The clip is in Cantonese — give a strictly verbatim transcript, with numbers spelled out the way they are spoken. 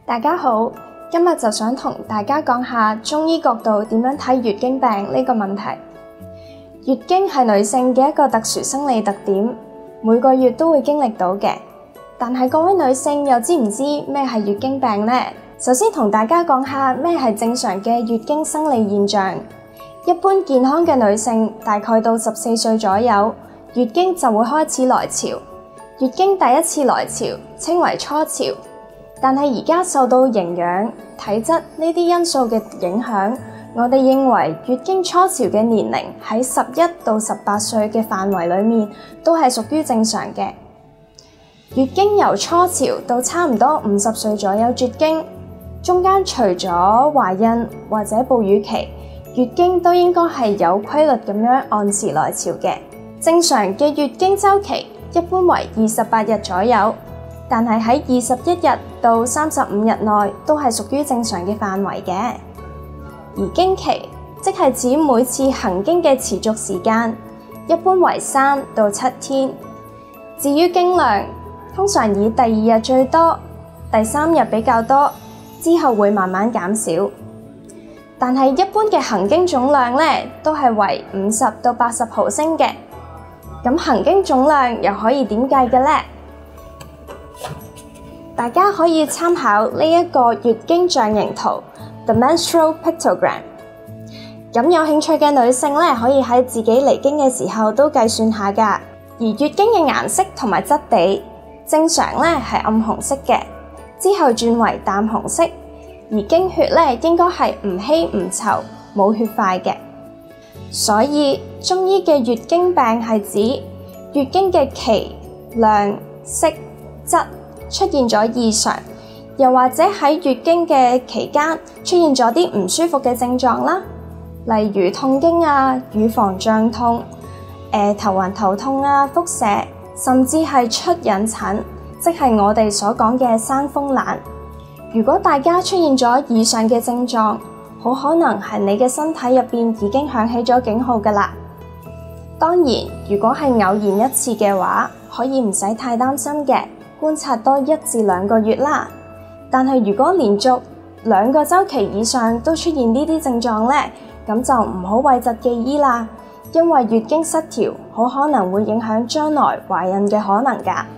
大家好，今日就想同大家講下中醫角度點樣睇月經病呢個問題。月經係女性嘅一個特殊生理特點，每個月都會經歷到嘅。但係各位女性又知唔知咩係月經病呢？首先同大家講下咩係正常嘅月經生理現象。一般健康嘅女性大概到十四歲左右，月經就會開始來潮。月經第一次來潮稱為初潮，但係而家受到營養、體質呢啲因素嘅影響，我哋認為月經初潮嘅年齡喺十一到十八歲嘅範圍裡面都係屬於正常嘅。月經由初潮到差唔多五十歲左右絕經，中間除咗懷孕或者哺乳期，月經都應該係有規律咁樣按時來潮嘅。正常嘅月經週期一般為二十八日左右，但係喺二十一日到三十五日內都係屬於正常嘅範圍嘅。而經期即係指每次行經嘅持續時間，一般為三到七天。至於經量，通常以第二日最多，第三日比較多，之後會慢慢減少。但係一般嘅行經總量呢，都係為五十到八十毫升嘅。咁行經總量又可以點計嘅呢？大家可以參考呢一個月經象形圖 The Menstrual Pictogram。咁有興趣嘅女性呢，可以喺自己嚟經嘅時候都計算下㗎。而月經嘅顏色同埋質地，正常呢係暗紅色嘅，之後轉為淡紅色。而經血呢，應該係唔稀唔稠，冇血塊嘅。所以中醫嘅月經病係指月經嘅期、量、色、質出現咗異常，又或者喺月經嘅期間出現咗啲唔舒服嘅症狀啦，例如痛經啊、乳房脹痛、呃、頭暈頭痛啊、腹瀉，甚至係出隱疹，即係我哋所講嘅生風癩。如果大家出現咗以上嘅症狀，好可能係你嘅身體入邊已經響起咗警號㗎喇。當然，如果係偶然一次嘅話，可以唔使太擔心嘅，觀察多一至兩個月啦。但係如果連續兩個週期以上都出現呢啲症狀呢，咁就唔好諱疾忌醫啦，因為月經失調好可能會影響將來懷孕嘅可能㗎。